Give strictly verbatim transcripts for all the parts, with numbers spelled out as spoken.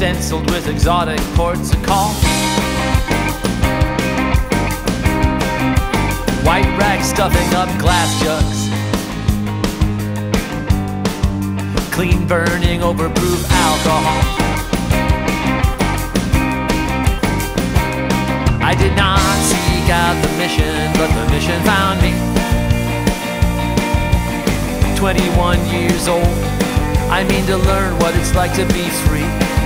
stenciled with exotic ports of call. White rags stuffing up glass jugs, clean burning overproof alcohol. I did not seek out the mission, but the mission found me. twenty-one years old, I mean to learn what it's like to be free.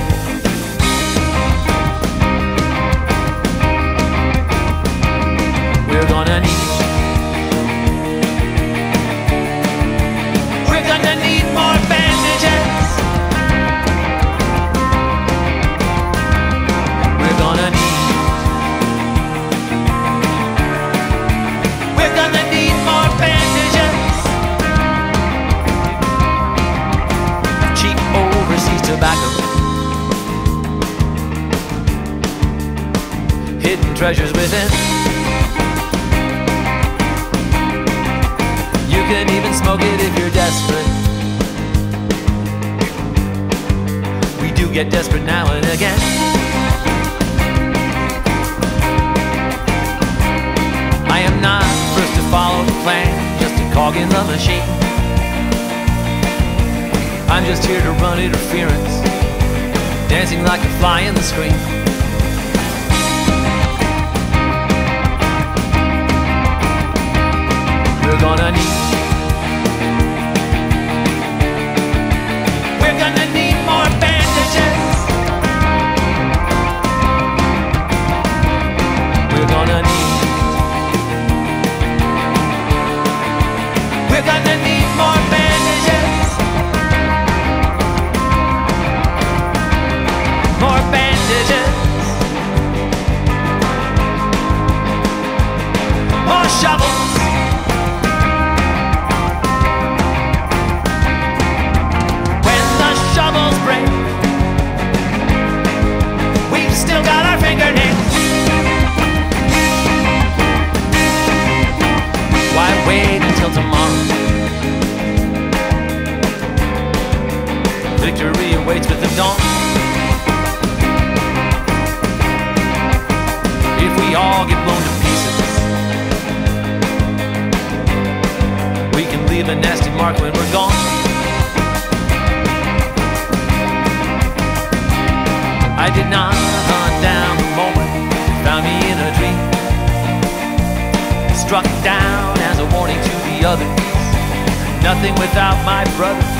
We're gonna need We're gonna need more bandages. We're gonna need We're gonna need more bandages. Cheap overseas tobacco, hidden treasures within. You can even smoke it if you're desperate. We do get desperate now and again. I am not first to follow the plan, just a cog in the machine. I'm just here to run interference, dancing like a fly in the screen. We're gonna need We're gonna need more bandages. We're gonna need We're gonna need more bandages. More bandages. More shovels. Wait until tomorrow. Victory awaits with the dawn. If we all get blown to pieces, we can leave a nasty mark when we're gone. I did not hunt down the moment that found me in a dream. Struck down as a warning to the others. Nothing without my brother.